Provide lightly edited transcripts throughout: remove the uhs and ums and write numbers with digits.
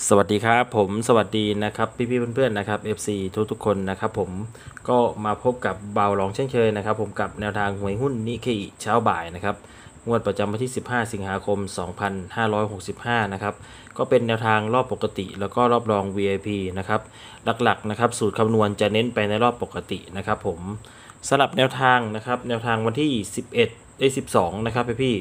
สวัสดีครับผมสวัสดีนะครับพี่ๆเพื่อนๆนะครับ FC ทุกๆคนนะครับผมก็มาพบกับเบาหลองเช่นเคยนะครับผมกับแนวทางหวยหุ้นนิเคอิเช้าบ่ายนะครับงวดประจำวันที่15สิงหาคม2565นะครับก็เป็นแนวทางรอบปกติแล้วก็รอบรอง VIP นะครับหลักๆนะครับสูตรคำนวณจะเน้นไปในรอบปกตินะครับผมสำหรับแนวทางนะครับแนวทางวันที่11ได้12นะครับพี่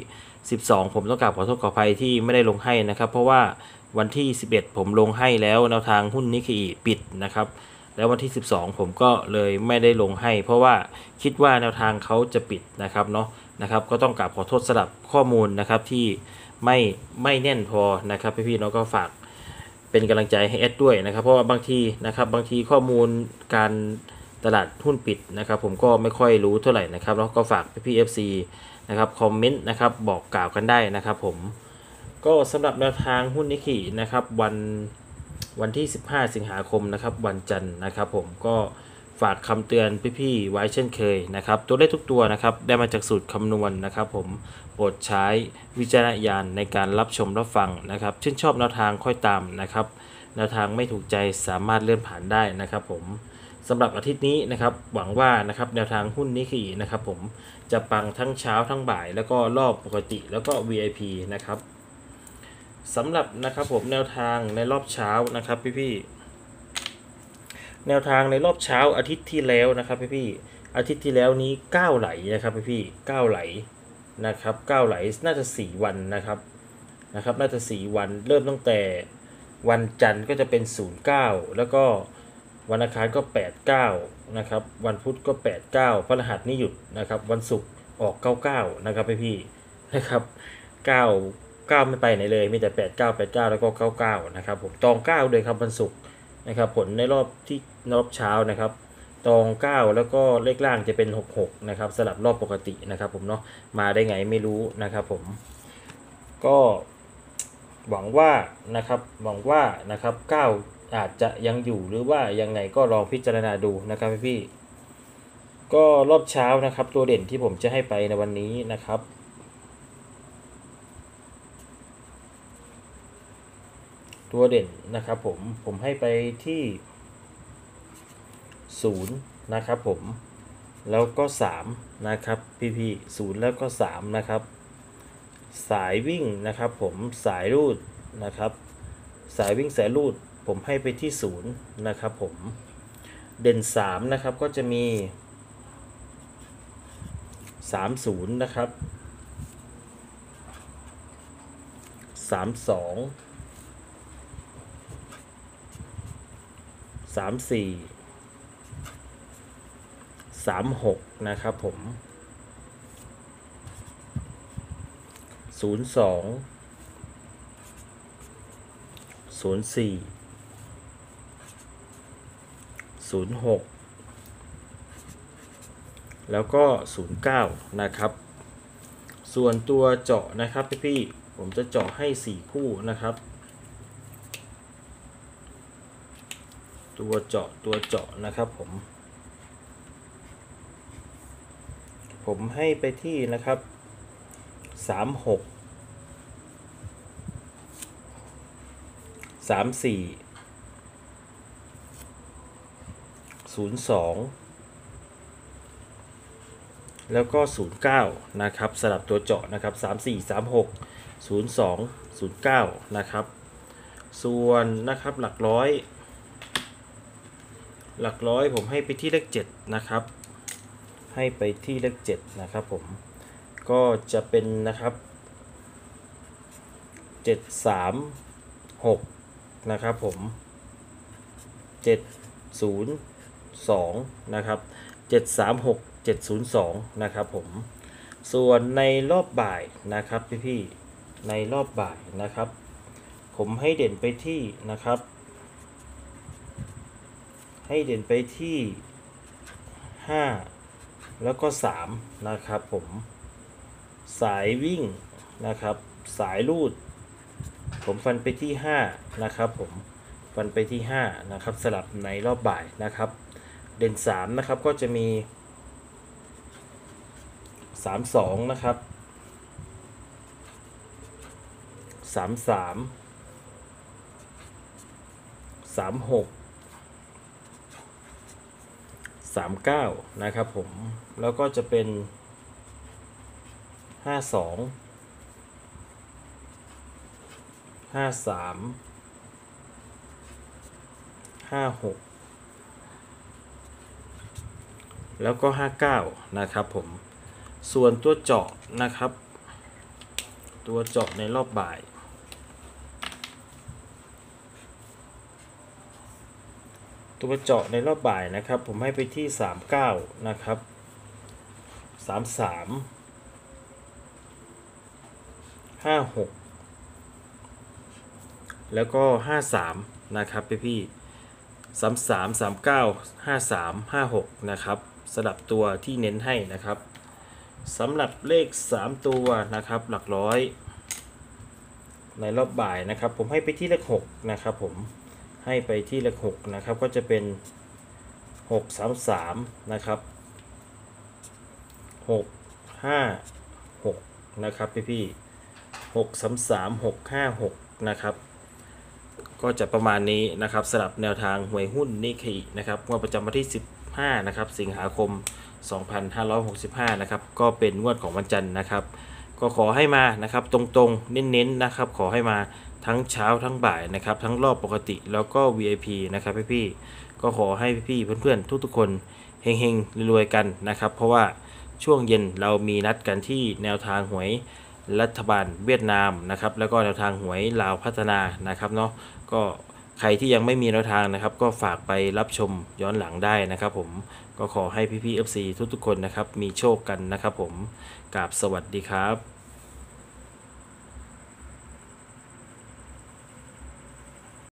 12ผมต้องกราบขอโทษขออภัยที่ไม่ได้ลงให้นะครับเพราะว่าวันที่11ผมลงให้แล้วแนวทางหุ้นนิเคอิปิดนะครับแล้ววันที่12ผมก็เลยไม่ได้ลงให้เพราะว่าคิดว่าแนวทางเขาจะปิดนะครับเนาะนะครับก็ต้องกราบขอโทษสำหรับข้อมูลนะครับที่ไม่ไม่แน่นพอนะครับพี่ๆเนาะก็ฝากเป็นกำลังใจให้แอดด้วยนะครับเพราะว่าบางทีข้อมูลการตลาดหุ้นปิดนะครับผมก็ไม่ค่อยรู้เท่าไหร่นะครับแล้วก็ฝากพี่ๆ FC นะครับคอมเมนต์นะครับบอกกล่าวกันได้นะครับผมก็สำหรับแนวทางหุ้นนิกเกินะครับวันที่15สิงหาคมนะครับวันจันทร์นะครับผมก็ฝากคำเตือนพี่ๆไว้เช่นเคยนะครับตัวเลขทุกตัวนะครับได้มาจากสูตรคำนวณนะครับผมโปรดใช้วิจารณญาณในการรับชมรับฟังนะครับชื่นชอบแนวทางค่อยตามนะครับแนวทางไม่ถูกใจสามารถเลื่อนผ่านได้นะครับผมสำหรับอาทิตย์นี้นะครับหวังว่านะครับแนวทางหุ้นนิกเกินะครับผมจะปังทั้งเช้าทั้งบ่ายแล้วก็รอบปกติแล้วก็ VIP นะครับสำหรับนะครับผมแนวทางในรอบเช้านะครับพี่ๆแนวทางในรอบเช้าอาทิตย์ที่แล้วนะครับพี่ๆอาทิตย์ที่แล้วนี้9ไหลนะครับพี่ๆ9ไหลนะครับ9ไหลน่าจะ4วันนะครับน่าจะ4วันเริ่มตั้งแต่วันจันทร์ก็จะเป็น09แล้วก็วันอังคารก็89นะครับวันพุธก็89พฤหัสนี่หยุดนะครับวันศุกร์ออก99นะครับพี่ๆนะครับ9 9ไม่ไปไหนเลยมีแต่89 89แล้วก็99นะครับผมตอง9เลยครับวันศุกร์นะครับผลในรอบเช้านะครับตอง9แล้วก็เลขล่างจะเป็น66นะครับสลับรอบปกตินะครับผมเนาะมาได้ไงไม่รู้นะครับผมก็หวังว่านะครับ9อาจจะยังอยู่หรือว่ายังไงก็ลองพิจารณาดูนะครับพี่ก็รอบเช้านะครับตัวเด่นที่ผมจะให้ไปในวันนี้นะครับตัวเด่นนะครับผมให้ไปที่0นะครับผมแล้วก็3นะครับพี่0แล้วก็3นะครับสายวิ่งนะครับผมสายรูดนะครับสายวิ่งสายรูดผมให้ไปที่0นะครับผมเด่น3นะครับก็จะมี30นะครับ32 34 36นะครับผม02 04 06แล้วก็09นะครับส่วนตัวเจาะนะครับพี่ผมจะเจาะให้4คู่นะครับตัวเจาะนะครับผมให้ไปที่นะครับ36 34 02แล้วก็09นะครับสลับตัวเจาะนะครับ34 36 02 09นะครับส่วนนะครับหลักร้อยผมให้ไปที่เลข7นะครับให้ไปที่เลข7นะครับผมก็จะเป็นนะครับ736นะครับผม702นะครับ736 702นะครับผมส่วนในรอบบ่ายนะครับพี่ในรอบบ่ายนะครับผมให้เด่นไปที่นะครับให้เด่นไปที่5แล้วก็3นะครับผมสายวิ่งนะครับสายรูดผมฟันไปที่5นะครับผมฟันไปที่5นะครับสลับในรอบบ่ายนะครับเด่น3นะครับก็จะมี32นะครับ33 36 39นะครับผมแล้วก็จะเป็น52 53 56แล้วก็59นะครับผมส่วนตัวเจาะนะครับตัวเจาะในรอบบ่ายตัวเจาะในรอบบ่ายนะครับผมให้ไปที่39นะครับ33 56แล้วก็53นะครับพี่33 39 53 56นะครับสลับตัวที่เน้นให้นะครับสำหรับเลข3ตัวนะครับหลักร้อยในรอบบ่ายนะครับผมให้ไปที่เลข6นะครับผมให้ไปที่เลข6นะครับก็จะเป็น633นะครับ656นะครับพี่633 656นะครับก็จะประมาณนี้นะครับสำหรับแนวทางหวยหุ้นนิเคอินะครับงวดประจำวันที่15นะครับสิงหาคม2565นะครับก็เป็นงวดของวันจันทร์นะครับก็ขอให้มานะครับตรงๆเน้นๆนะครับขอให้มาทั้งเช้าทั้งบ่ายนะครับทั้งรอบปกติแล้วก็ VIP นะครับพี่ๆก็ขอให้พี่ๆเพื่อนๆทุกๆคนเฮงๆรวยๆกันนะครับเพราะว่าช่วงเย็นเรามีนัดกันที่แนวทางหวยรัฐบาลเวียดนามนะครับแล้วก็แนวทางหวยลาวพัฒนานะครับเนาะก็ใครที่ยังไม่มีแนวทางนะครับก็ฝากไปรับชมย้อนหลังได้นะครับผมก็ขอให้พี่ๆ FC ทุกๆคนนะครับมีโชคกันนะครับผมกราบสวัสดีครับ